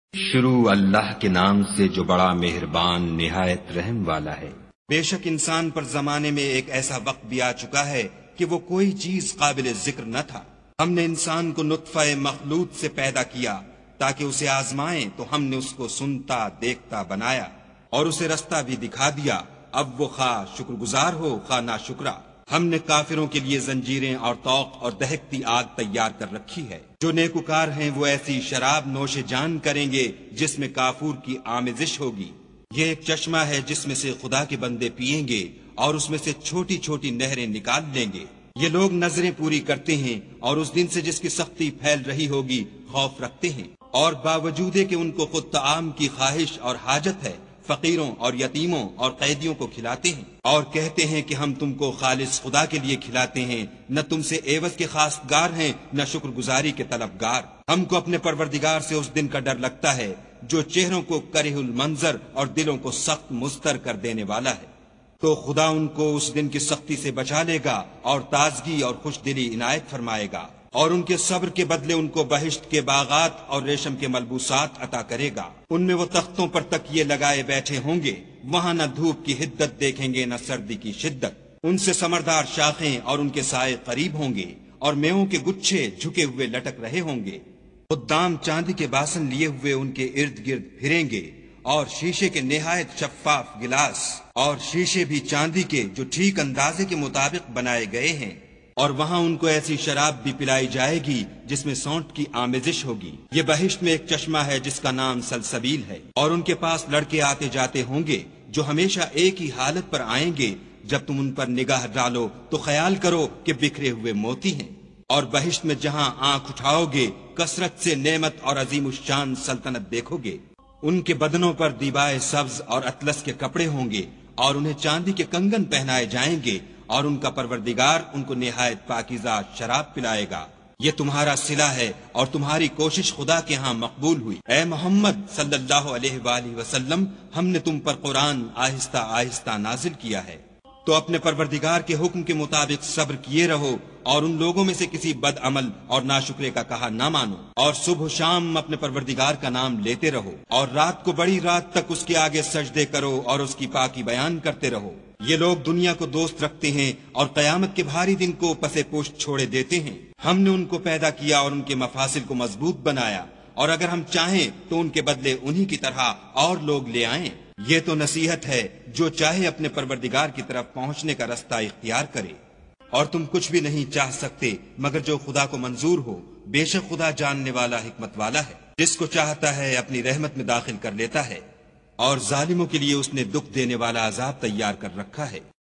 شروع اللہ کے نام سے جو بڑا مہربان نہایت رحم والا ہے۔ بے شک انسان پر زمانے میں ایک ایسا وقت بھی آ چکا ہے کہ وہ کوئی چیز قابل ذکر نہ تھا۔ ہم نے انسان کو نطفہ مخلوط سے پیدا کیا تاکہ اسے آزمائیں، تو ہم نے اس کو سنتا دیکھتا بنایا اور اسے رستہ بھی دکھا دیا۔ اب وہ خواہ شکر گزار ہو خواہ ناشکرا۔ ہم نے کافروں کے لیے زنجیریں اور طوق اور دہکتی آگ تیار کر رکھی ہے۔ جو نیکوکار ہیں وہ ایسی شراب نوش جان کریں گے جس میں کافور کی آمیزش ہوگی۔ یہ ایک چشمہ ہے جس میں سے خدا کے بندے پیئیں گے اور اس میں سے چھوٹی چھوٹی نہریں نکال لیں گے۔ یہ لوگ نظریں پوری کرتے ہیں اور اس دن سے جس کی سختی پھیل رہی ہوگی خوف رکھتے ہیں، اور باوجود کہ ان کو خود طعام کی خواہش اور حاجت ہے، فقیروں اور یتیموں اور قیدیوں کو کھلاتے ہیں، اور کہتے ہیں کہ ہم تم کو خالص خدا کے لیے کھلاتے ہیں، نہ تم سے عوض کے خواستگار ہیں نہ شکر گزاری کے طلبگار۔ ہم کو اپنے پروردگار سے اس دن کا ڈر لگتا ہے جو چہروں کو کرہ المنظر اور دلوں کو سخت مضطر کر دینے والا ہے۔ تو خدا ان کو اس دن کی سختی سے بچا لے گا اور تازگی اور خوش دلی عنایت فرمائے گا، اور ان کے صبر کے بدلے ان کو بہشت کے باغات اور ریشم کے ملبوسات عطا کرے گا۔ ان میں وہ تختوں پر تکیے لگائے بیٹھے ہوں گے، وہاں نہ دھوپ کی حدت دیکھیں گے نہ سردی کی شدت۔ ان سے ثمردار شاخیں اور ان کے سائے قریب ہوں گے، اور میووں کے گچھے جھکے ہوئے لٹک رہے ہوں گے۔ خدام چاندی کے باسن لیے ہوئے ان کے ارد گرد پھریں گے، اور شیشے کے نہایت شفاف گلاس اور شیشے بھی چاندی کے جو ٹھیک اندازے کے مطابق بنائے گئے ہیں، اور وہاں ان کو ایسی شراب بھی پلائی جائے گی جس میں سونٹ کی آمیزش ہوگی۔ یہ بہشت میں ایک چشمہ ہے جس کا نام سلسبیل ہے، اور ان کے پاس لڑکے آتے جاتے ہوں گے جو ہمیشہ ایک ہی حالت پر آئیں گے۔ جب تم ان پر نگاہ ڈالو تو خیال کرو کہ بکھرے ہوئے موتی ہیں، اور بہشت میں جہاں آنکھ اٹھاؤ گے کثرت سے نعمت اور عظیم الشان سلطنت دیکھو گے۔ ان کے بدنوں پر دیبائے سبز اور اطلس کے کپڑے ہوں گے، اور انہیں چاندی کے کنگن پہنائے جائیں گے، اور ان کا پروردگار ان کو نہایت پاکیزہ شراب پلائے گا۔ یہ تمہارا صلہ ہے اور تمہاری کوشش خدا کے ہاں مقبول ہوئی۔ اے محمد صلی اللہ علیہ وآلہ وسلم، ہم نے تم پر قرآن آہستہ آہستہ نازل کیا ہے، تو اپنے پروردگار کے حکم کے مطابق صبر کیے رہو، اور ان لوگوں میں سے کسی بد عمل اور ناشکرے کا کہا نہ مانو، اور صبح و شام اپنے پروردگار کا نام لیتے رہو، اور رات کو بڑی رات تک اس کے آگے سجدے کرو اور اس کی پاکی بیان کرتے رہو۔ یہ لوگ دنیا کو دوست رکھتے ہیں اور قیامت کے بھاری دن کو پسے پشت چھوڑے دیتے ہیں۔ ہم نے ان کو پیدا کیا اور ان کے مفاصل کو مضبوط بنایا، اور اگر ہم چاہیں تو ان کے بدلے انہی کی طرح اور لوگ لے آئیں۔ یہ تو نصیحت ہے، جو چاہے اپنے پروردگار کی طرف پہنچنے کا رستہ اختیار کرے، اور تم کچھ بھی نہیں چاہ سکتے مگر جو خدا کو منظور ہو۔ بے شک خدا جاننے والا حکمت والا ہے، جس کو چاہتا ہے اپنی رحمت میں داخل کر لیتا ہے، اور ظالموں کے لیے اس نے دکھ دینے والا عذاب تیار کر رکھا ہے۔